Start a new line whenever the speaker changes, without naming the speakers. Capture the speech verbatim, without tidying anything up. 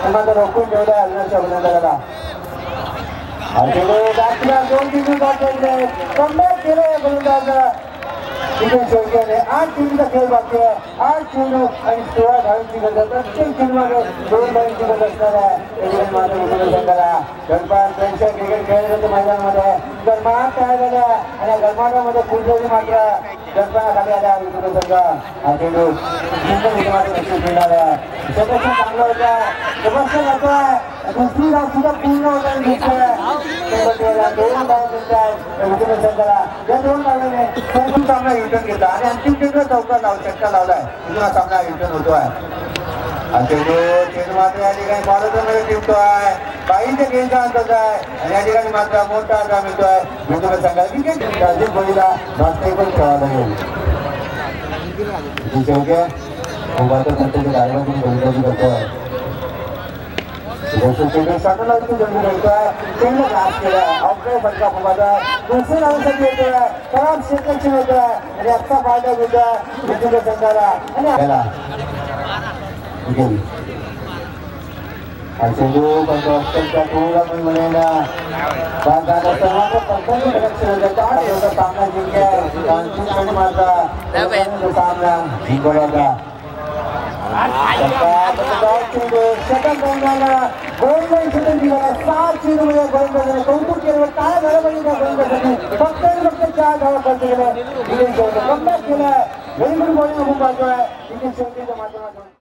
मात्र रोखून ठेवला हल्ल्याच्या अभिनंदनाला आणि दोन तीन कमबॅक केलं गोलंदाज शेवटी आठ चेंडूचा खेळ बाकी आहे. आठ चेंडू आणि सोळा धावांची गरज प्रत्येक चेंडूमध्ये दोन धावांची गरज असणार आहे. मात्र संघाला गणपात त्यांच्या क्रिकेट खेळत होते मैदानामध्ये गरमाट तयार झाल्या आणि गरमाटामध्ये कुलदेवी मात्र गणपाला खाली आल्या. विदुर संघ हा चेंडू खेळणार आहे. सदस्य चांगला होता समस्या जातोय. दुसरी धाव सुद्धा पूर्ण होता दोन धाव मिळतात विदुर संघाला. या दोन धावाने संपूर्ण सामना रिटर्न घेतला आणि अंतिम चेंडू चौकार लाव चटका लावलाय. पुन्हा सामना रिटर्न होतोय आणि चेंडू चेंडू मात्र या ठिकाणी बॉलरमध्ये टिपतोय. बाईंच्या गेमचा अंदाज आहे आणि या ठिकाणी मात्र मोठा अंदाज मिळतोय विदुर संघाला. क्रिकेट राजीव बळीला बास्केटबॉल खेळायला लागेल शेवटी मात्र त्यांच्या गाडीमध्ये गोलंदाजी करतोय. चेंडू साठवण्याची जमीन करतोय. चेंडू घास केलाय अवघड फटका फुगाचा दुसरी धावसाठी येतोय. खराब क्षेत्र होतोय आणि आजचा फायदा घेतोय विदुर संघाला आणि चेंडू अत्यंत थोडा पण म्हणेल सामना जिंकला मारता सामना जिंकला होता. सात चेंडू मध्ये गोलंदाजाने कौतुक केलं. काय झालं पाहिजे त्या गोलंदाजाने फक्त फक्त चार धावा खर्च केल्या. कमबॅक केलाय. व्हेरी गुड बॉलिंग खूप पाहतोय माध्यमातून.